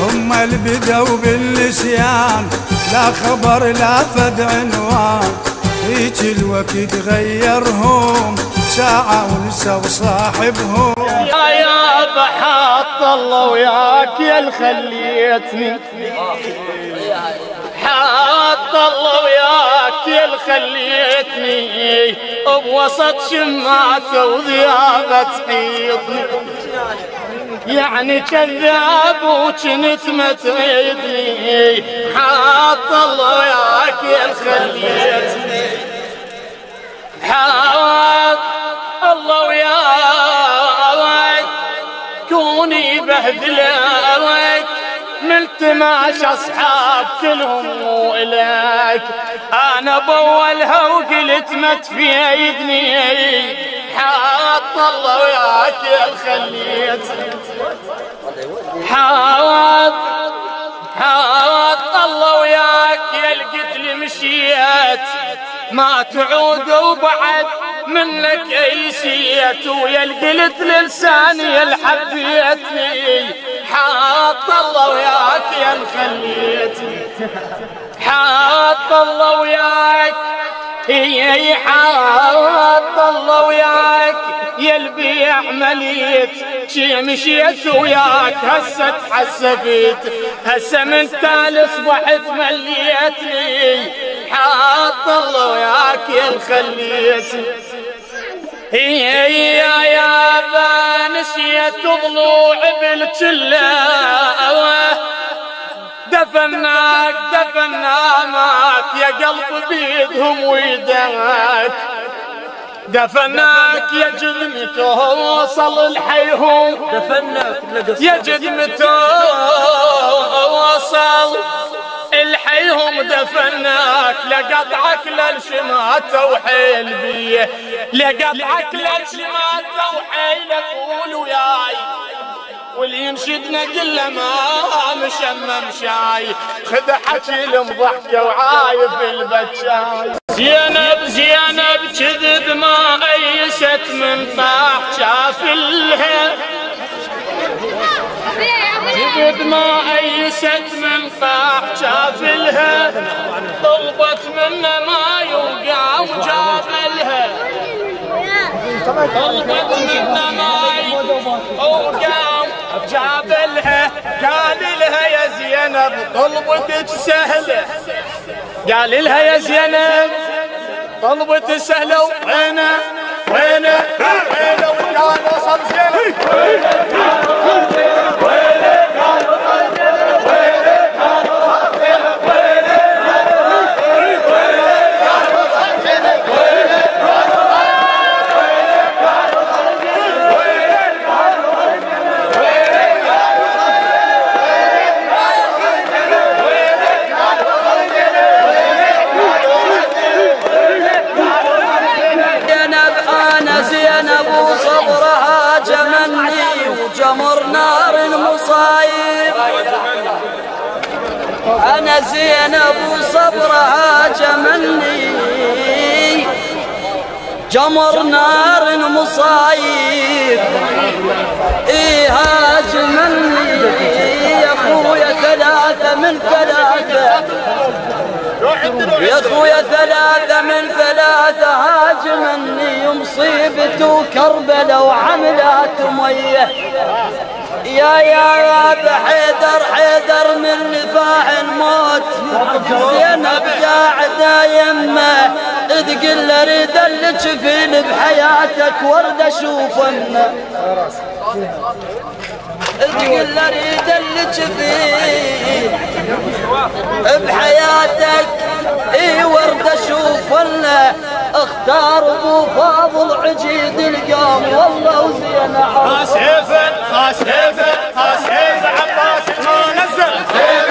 هم اللي بدوا بالنسيان، لا خبر لا فد عنوان، هيج الوقت غيرهم ساعة ونسوا صاحبهم. يا بحط الله وياك يا اللي خليتني، حط الله وياك يا اللي خليتني بوسط شماته وذيابة تحيطني، يعني كذاب وكنت ما تريدني، حط الله وياك يا اللي خليتني، حط الله وياك كوني بهدلك من تماش اصحاب كلهم والك، انا باولها وقلت ما تفيدني، حط الله وياك يا الخليتني، حط الله وياك يا القتل مشيت ما تعود وبعد منك ايسيت، ويا القلت للساني يا الحبيتني، حط الله وياك يا الخليتني، حط الله وياك حط الله وياك يا البيع مليت، شي مشيت وياك هسه تحسفت، هسه من تالي اصبحت مليتني، حط الله وياك يا الخليتني، هي يا نسيت ضلوع بالجلاوة، دفناك دفنامك يا قلب بيدهم ويدك، دفناك يا جدمته وصل الحيهم، دفناك يا جدمته وصل الحيهم، دفناك لقطعك للشماتة وحيل بيه، لقطعك للشماتة وحيل قول وياي، واللي ينشدنا قله ما مشمم شاي، خذ حكي المضحكه وعايف البجاي، زينب زينب كذب ما ايست من طاح شافلها، كذب ما ايست من طاح شافلها، طلبت منه ما يوقع وجابلها، طلبت منه ما يوقع جابلها، قال لها يا زينب طلبتك سهله، قال لها يا زينب طلبتك سهله، وينه وينه وينه وكان وصل زينب، وصبرها جمني وجمر نار المصايب، أنا زينب وصبرها جمني جمر نار مصايب، إيها جمني يا خويا ثلاثة من ثلاثة، يا خويا ثلاثة من ثلاثة هاجمني مصيبته كربلة وعملات مية، يا بحيدر حيدر من نفاح الموت، زينب قاعدة يمه تقول له ريد الجفين بحياتك ورد اشوفنه، تقول له ريد الجفين بحياتك اي ورد اشوفنه، اختار ابو فاضل عجيد القام والله وزينب، خاس هيفا عباس ما نزل